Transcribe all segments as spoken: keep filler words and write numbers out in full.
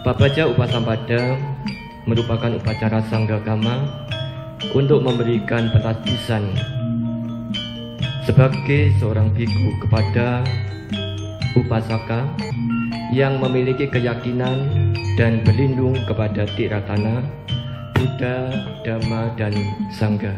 Papaja Upasampada merupakan upacara sanggagama untuk memberikan penasisan sebagai seorang biku kepada upasaka yang memiliki keyakinan dan berlindung kepada Tiratana, Buddha, Dhamma, dan Sangha.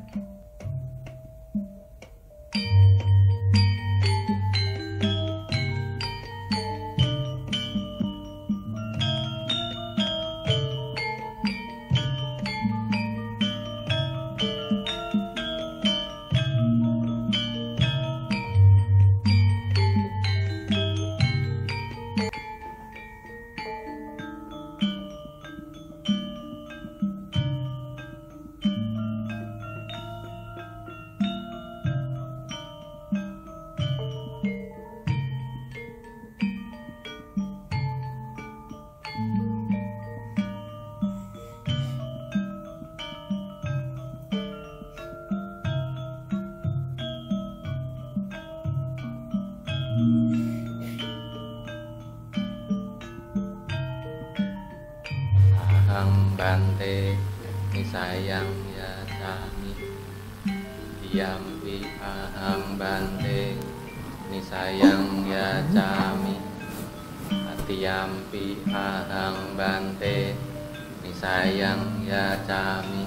Aham bante nisayang yacami Diyampi aham bante nisayang yacami Atiyampi aham bante nisayang yacami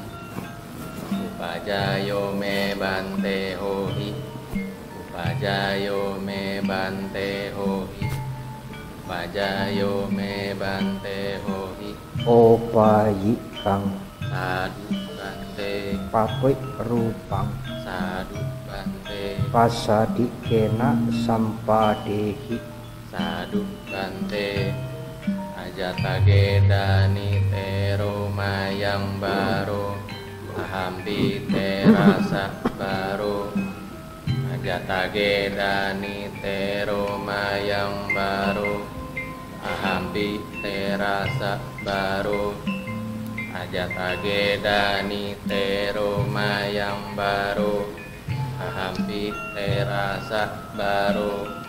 Upajayo me bante hohi Upajayo me bante hohi Upajayo me bante hohi Opayikang Sadu bante Papik rupang Sadu bante Pasadikena sampadehi Sadu bante Ajata gedani tero mayang baro Ahampi terasa baro Ajata gedani tero mayang baro Ahampi terasa baru Ajata gedani tero mayang baru Ahampi terasa baru.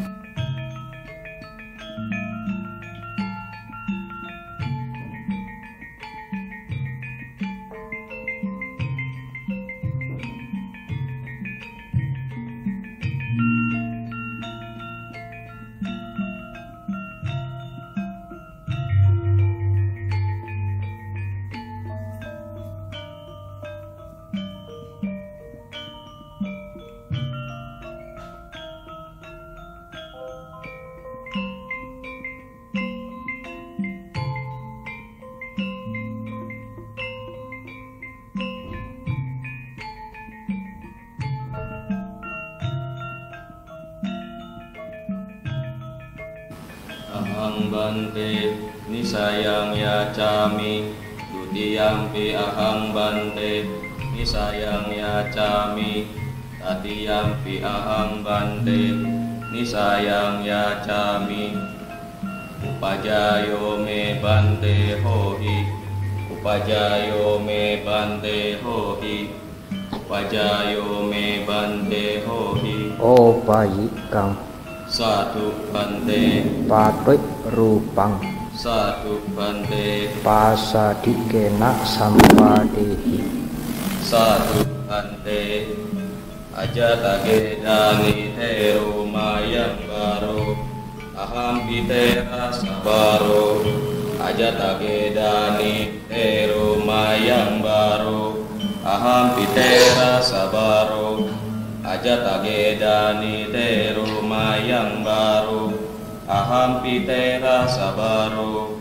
Aham bante nisayang yacami Dutiyampi aham bante nisayang yacami Tatiyampi aham bante nisayang yacami Upajayo me bante hohi Upajayo me bante hohi Upajayo me bante hohi Opayikang Sadu bante Papik rupang Sadu bante Pasadikena sampadehi Sadu bante Ajata gedani tero mayang baro Ahampi terasa baro Ajata gedani tero mayang baro Ahampi terasa baro Ajata gedani tero mayang baro Ahampi terasa baro.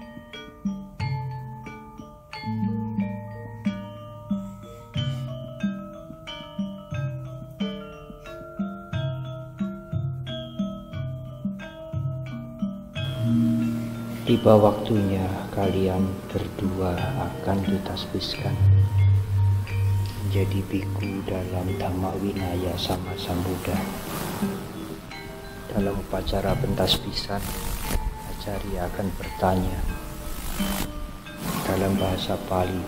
Tiba waktunya kalian berdua akan ditasbiskan menjadi biku dalam Dhamma Winaya sama Sang Buddha. Dalam upacara pentasbisan, acarya akan bertanya dalam bahasa Pali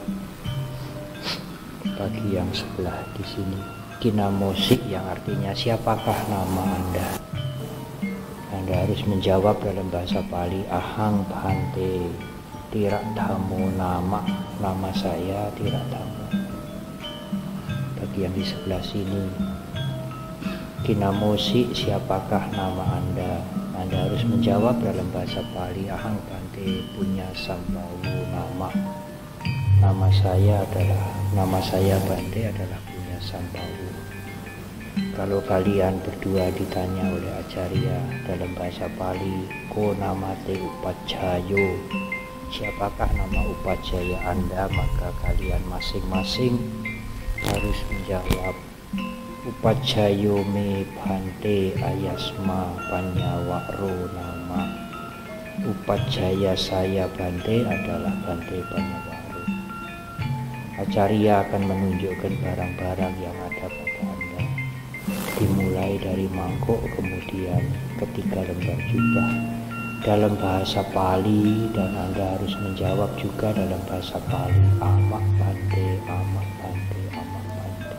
bagi yang sebelah di sini, kinamosik, yang artinya siapakah nama Anda. Yang Anda harus menjawab dalam bahasa Pali, ahang bhante tirak dhammo nama, nama saya tirak dhammo. Bagi yang di sebelah sini, kinamosi, siapakah nama Anda? Anda harus menjawab dalam bahasa Pali, ahang bhante punya sambawu nama, nama saya adalah, nama saya Bante adalah punya sambawu. Kalau kalian berdua ditanya oleh Acarya dalam bahasa Pali, ko namate upajayo, siapakah nama upajaya Anda, maka kalian masing-masing harus menjawab, upajayo me bhante ayasma panyawaro nama, upajaya saya Bante adalah Bante Panyawaro. Acarya akan menunjukkan barang-barang yang ada pada Anda, dimulai dari mangkok, kemudian ketiga lembar jubah dalam bahasa Pali, dan Anda harus menjawab juga dalam bahasa Pali, amak Bante, amak Bante, amak Bante.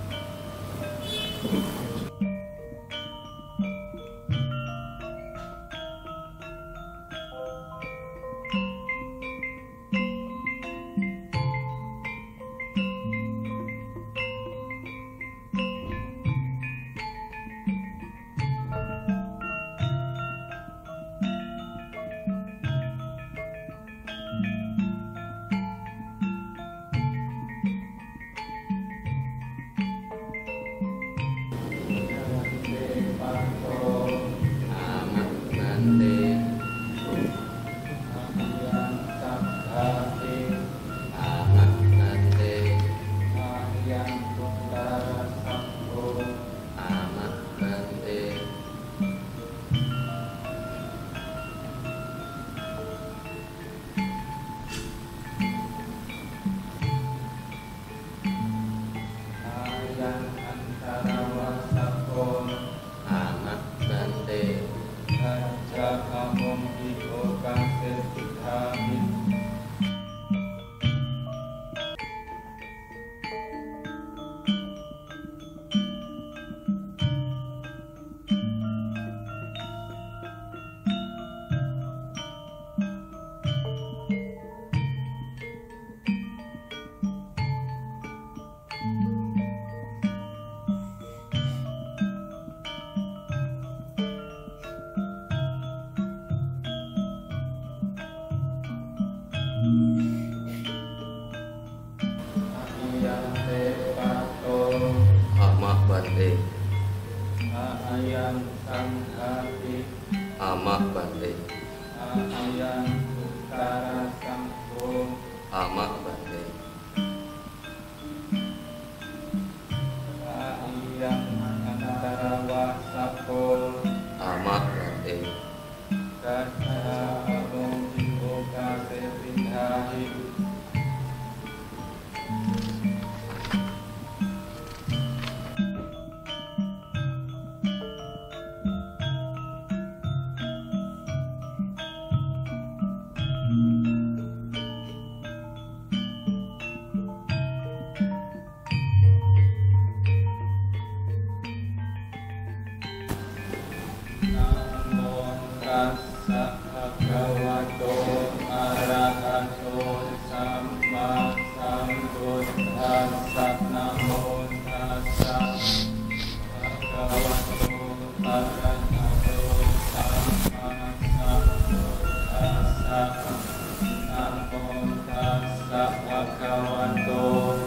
Amak Bante, Ayam Sangkati, amak Bante, Ayam Utara Sangko, amak Bante, Ayam Antara Wasakol, amak Bante, Kasa Abong Jiko Kase Pindahi, Namo Tassa Bhagavato Arahato Samma Sambuddhassa. Namo Tassa Bhagavato Arahato Samma Sambuddhassa. Namo Tassa Bhagavato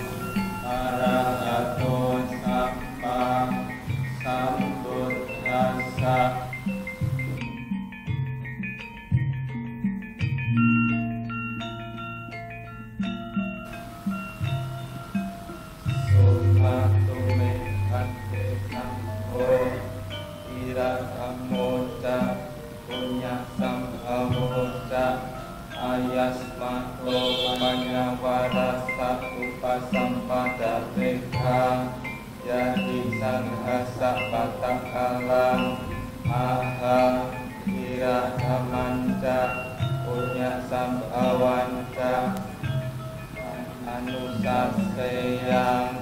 Arahato Samma Sambuddhassa. Sumatume Bhante Sangho Irakamota Punya Sambhavoca Ayasmato Panyawarasa Upasampada Tekha Jadi Sanghasa Patakalam Aha Irakamanca Punya Sambhawanca Anusaseyang.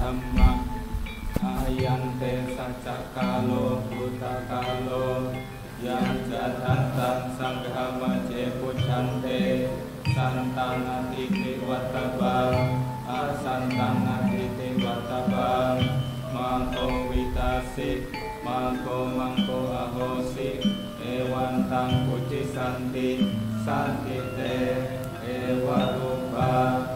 dhamma ayante sacakalo butakalo yang jatatan sanggama cepujante santana titi watabang asantana titi watabang mangko witasik mangko mangko ahosi ewan tang puji santi santi te ewa rupa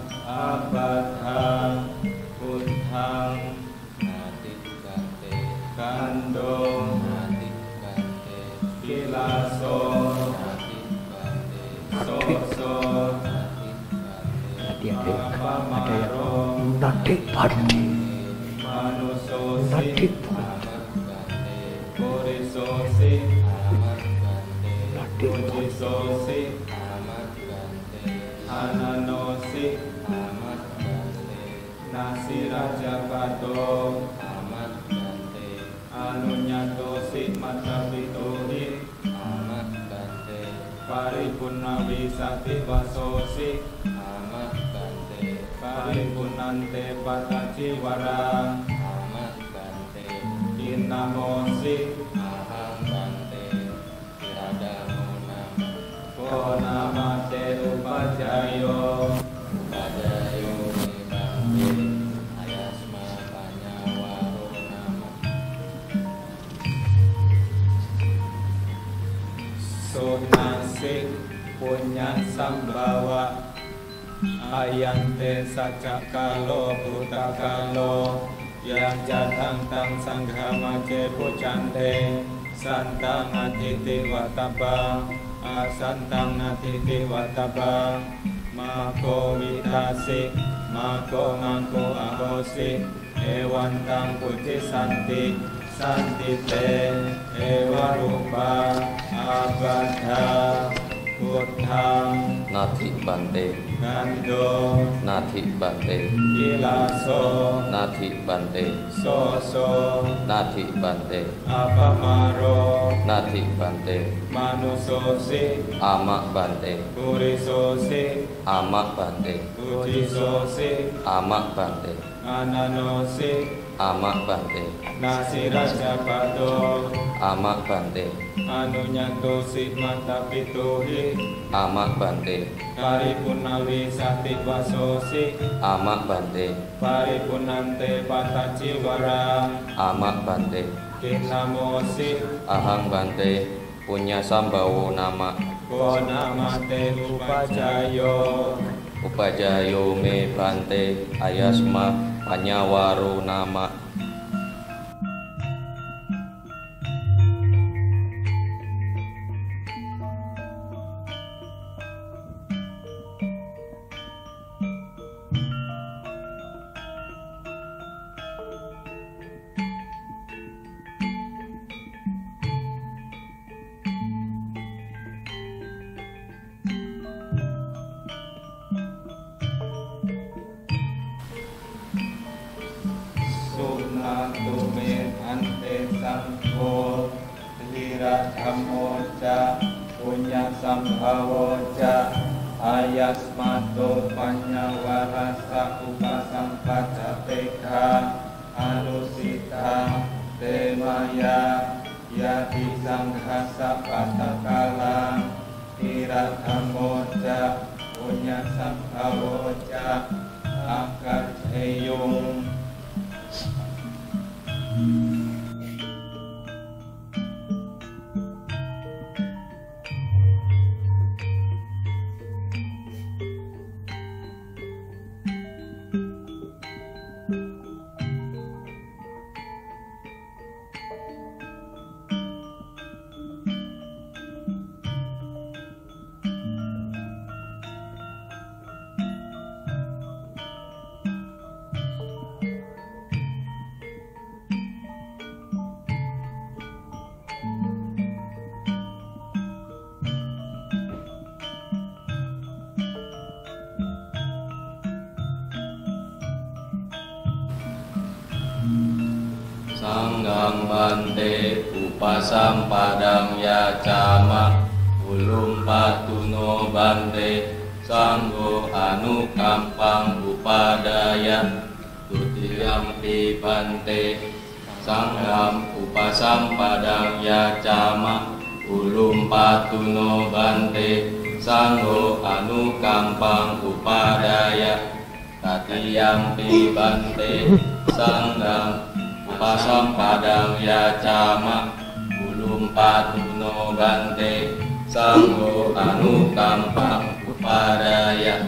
abadha buddhang nati kante kandong nati kante kilaso nati kante soso Tadi ada ada yang pamaro nadik padi, manusosi nadik padi, korisosi nadik padi, pujisosi ananosi nasi raja bato anunyatosi mata pituhi paripurna wisati vasosi paripunante pataci wara inamosi konamate upajayo sunasi punya sambawa ayante sacakalo butakalo yang jatang tang sanggama cepujante santang atiti watabang asantang atiti watabang mako witasi mako ngangko ahosi ewan tang puji santi santi te ewa rupa abadha buddhang nati bante gando nati bante kilaso nati bante soso nati bante apamaro nati bante manusosi amak bante purisosi amak bante pujisosi amak bante ananosi amak bante nasi raja bato amak bante anunyantosi mata pituhi amak bante paripurna wisati vasosi amak bante paripunante pataci wara amak bante kinamosi ahang bante punya sambawo nama konamate upajayo upajayo me bante ayasma panyawaro nama sunatume ante sangko lira dhammoja punya sambhawoja ayasmato panyawarasa upasampada pekha anusita temaya yati sanghasa patakala lira dhammoja punya sambhawoja akar heyung Sanggang bante upasampadang yacama ulum patuno bante sanggo anu kampang upadaya Tutiyampi bante sangham upasampadang yacama ulum patuno bante sangho anukampang upadaya. Tatiyampi bante sangham upasampadang yacama ulum patuno bante sangho anukampang upadaya.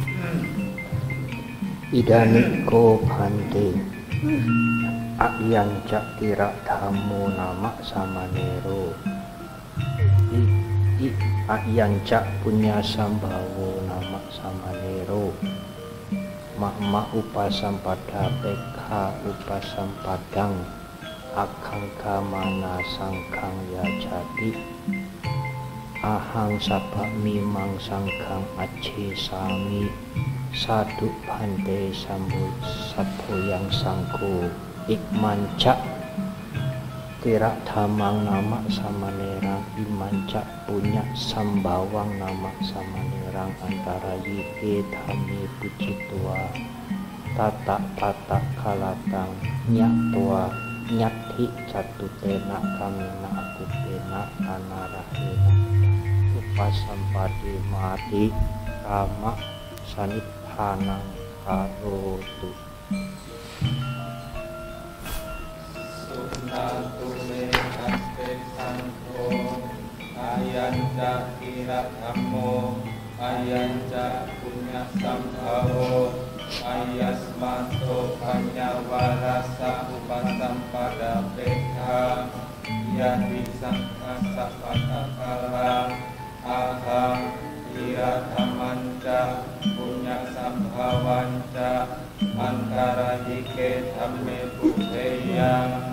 Idaniko bante Ayan cak tira dhamu nama samanero I, I Ayan cak punya sambawo nama samanero Makma upasampada pekha upasampadang Akangka mana sangkang ya jadi Ahang sabak mimang sangkang aji sami Sadu bante sambu saboyang sangku Ikmancak tirak damang nama samanerang Imancak punya sambawang nama samanerang Antara yike dhami puji tua Tatak tatak kalatang nyak tua Nyati jatuh tena kamena aku pena Anarahena Upasampadi mati Rama sanithanang karotu. Sunatu me aste sangko ayanja kira dhammo ayanja punya sambhawo ayasmanto panyawarasa upasampada pekha yadi sangka sapata kala aham kira dhammanca punya sambhawanca antara yike dhamme buddhayang.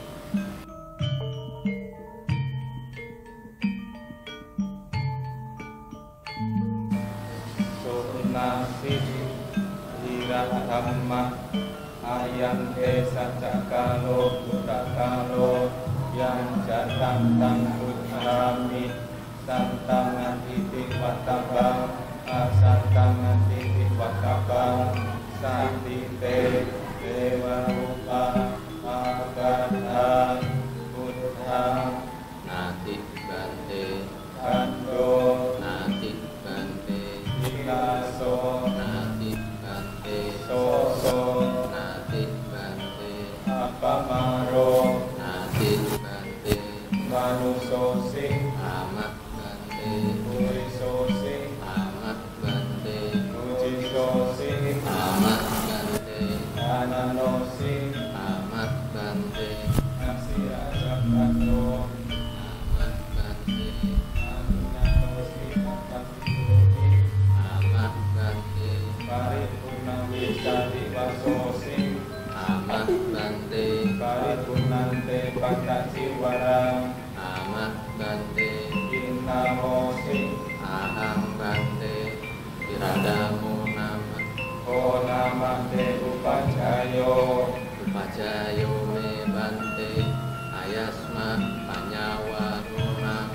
Sunasih kira dhamma ayam desa cakalo buddhakalo yang jatang tang buddhami santangan titik watabang asantangan titik watabang santite dewa rupa agadha buddha Nati bante kando nati bante ilaso nati bante soso nati bante apamaro nati bante manusosi amat bante purisosi amat bante ujisosi amat bante ananosi amat bante nasirasakato amat bante anunyanosi tatapituti amat bante paripurna wisari vasosi amat bante paripurnante pakaciwarang amat bante inamosi aham bante iradamu nama o namate upajayo upajayo me bante ayasma panyawaru nama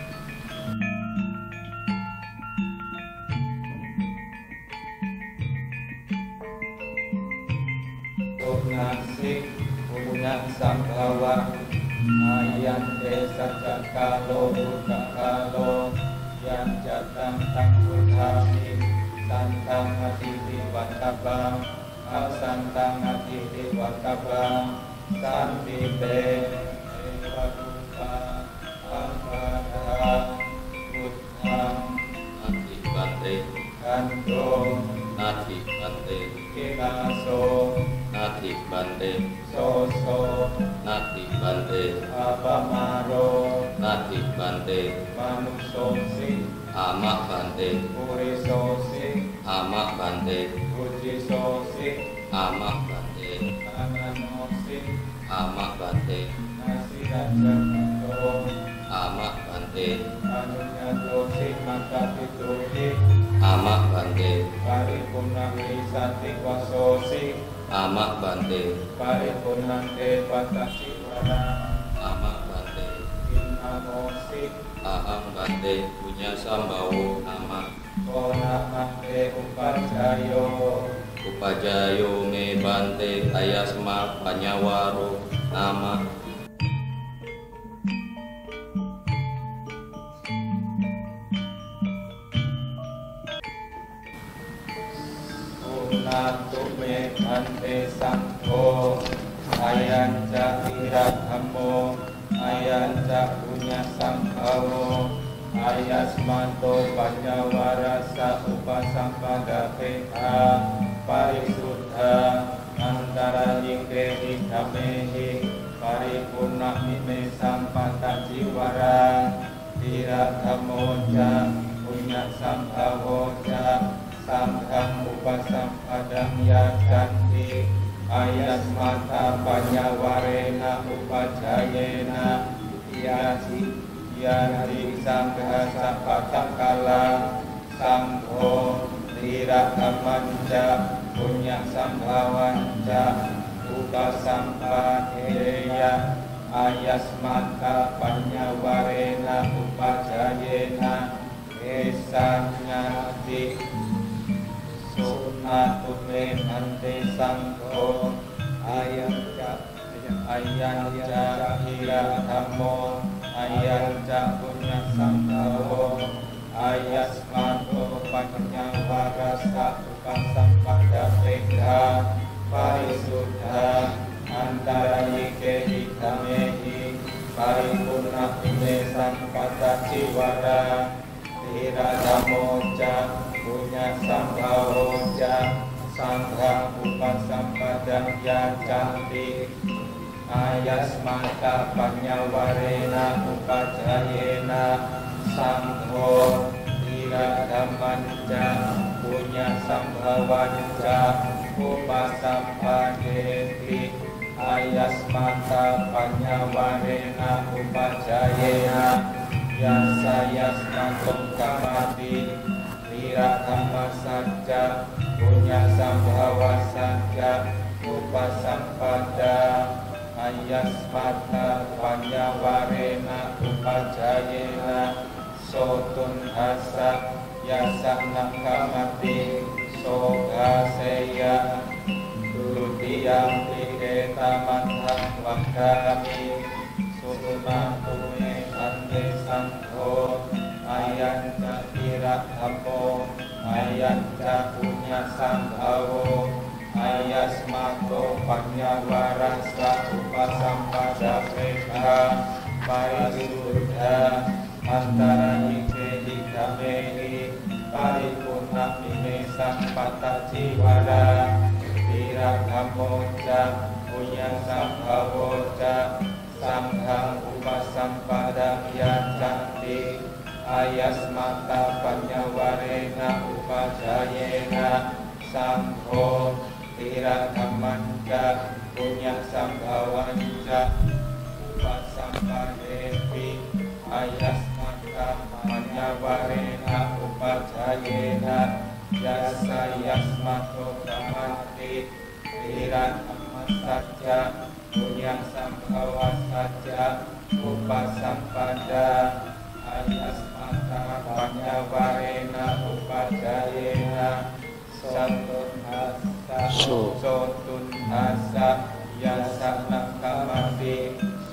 Nasi punya sambhawa ayat desa cakalo buddhakalo yang jatang tangguh kami santang hati watabang asantang hati watabang santite dewa rupa agadha buddhang nati bante kando nati bante kilaso nati bante soso nati bante apamaro nati bante manusosi amak bante purisosi amak bante ujisosi amak bante ananosi amak bante nasirajakato amak bante anunyatosi makapituti amak bante paripurna wisati wasosi amak bante paripurnante patasiwara amak bante inamosi aham bante punya sambawo nama konamate upajayo Upajayo me bante ayasma panyawaro nama. Sunatu me bante sangho ayanca iratamo ayanca punya sambhawo ayasmanto panyawarasa upasampada peka parisuddha antara yike hikamehi paripurna mime sampata jiwara tirathamoja punya sambhawoja sangham upasampadam yajanti ayasmata panyawarena upajayena yasi yadi sangha sapatakala sangho tirathamanja punya sambhavanja upasampadheya ayasmata panyawarena upajayena esanyati sunatu me bante sangho ayanca ayanca hiratamo ayanca punya sambhawo ayasmanto panyawarasa upasampada peka parisuddha antara yike hikamehi paripurna ime sampata jiwara tirathamoja punya sambhawoja sangha upasampada yajanti ayasmata panyawarena upajayena sangho tirathamanja punya sambhavanja upasampadeti ayasmata panyawarena upajayena yasa yasmatum kamati tirathamma saja punya sambhawa saja upasampada ayasmata panyawarena upajayena sotun hasa yasana kamati sogaseya dudiyam piketa manham wakami sunatume ante sangho ayanca tirathapo ayanca punya sambhawo ayasmato panyawarasa upasampada peka parisuddha antara yike hikamehi paripurna mime sampata jiwara tirathamoja punya sambhawoja sangham upasampada yajanti ayasmata panyawarena upajayena sangho tirathamanja punya sambhavanja upasampadeti ayasmata panyawarena upajayena yasa yasmato kamati tirathamma saja punya sambhawa saja upasampada ayasmata panyawarena upajayena sotun hasa sotun hasa yasana kamati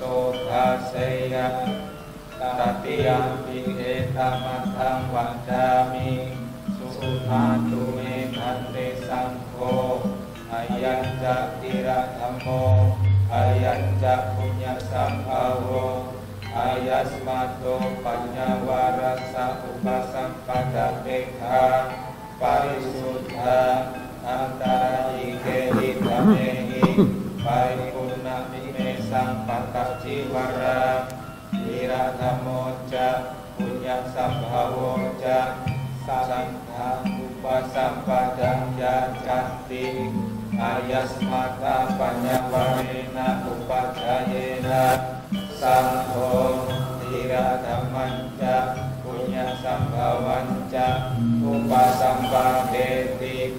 sotaseya tatiyam piketa matang wadami sunatu me bante sangho ayanca tirathammo ayanca punya sambhawo ayasmato panyawarasa upasampada peka parisuddha antara yike hikamehi paripurna mime sampata jiwara tirathamoja punya sambhawoja sangha upasampada yajanti ayasmata panyawarena upajayena sangho tirathamanja punya sambhavanja upasampadeti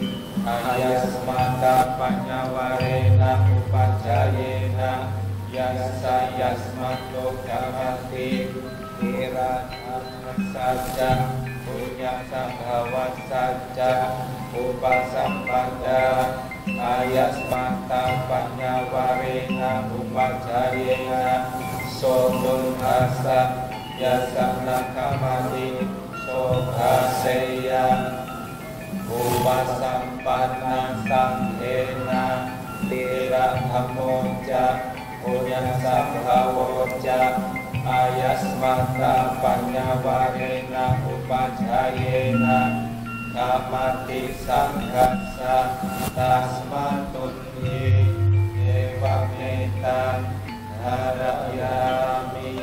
ayasmata panyawarena upajayena yasa yasmato kamati tirathamma saja punya punya sambhawa saja upasampada ayas mata panyawarena upajayena sotul asa yasana kamati sobaseya upasampana sanghena tira dhamoja punya sambhawoja ayas mata panyawarena upajayena kamati sanghasa tasmatuni evametan harayami.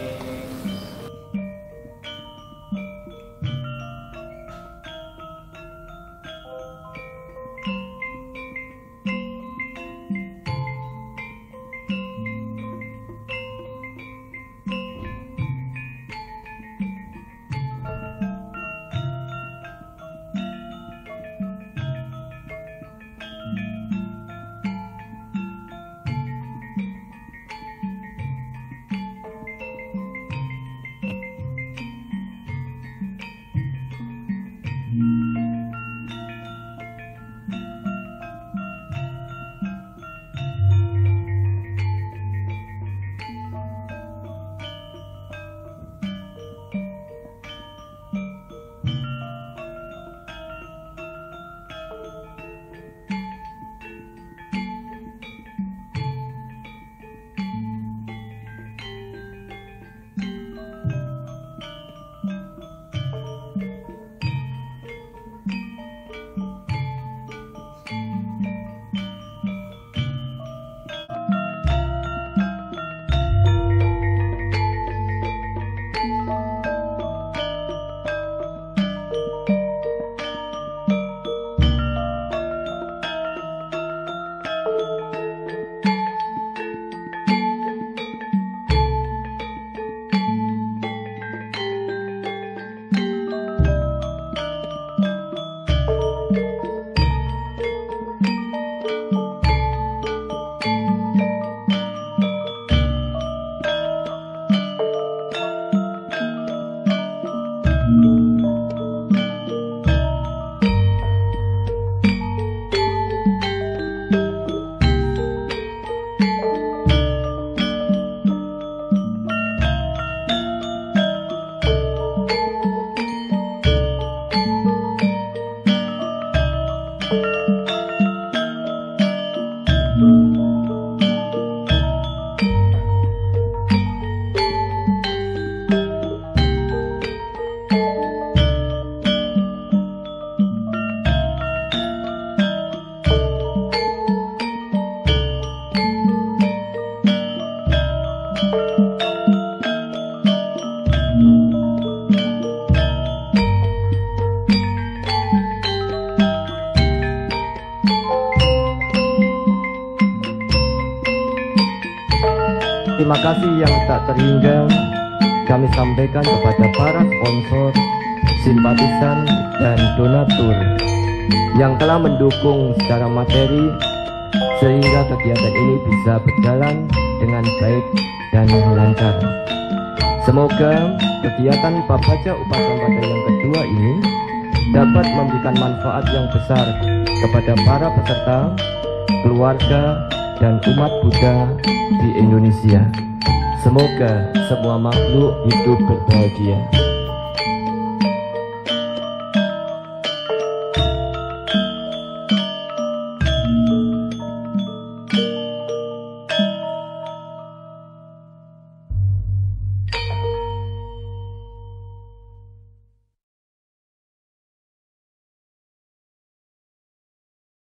Terima kasih yang tak terhingga kami sampaikan kepada para sponsor, simpatisan, dan donatur yang telah mendukung secara materi sehingga kegiatan ini bisa berjalan dengan baik dan lancar. Semoga kegiatan Papaja Upasampada yang kedua ini dapat memberikan manfaat yang besar kepada para peserta, keluarga, dan umat Buddha di Indonesia. Semoga semua makhluk hidup berbahagia.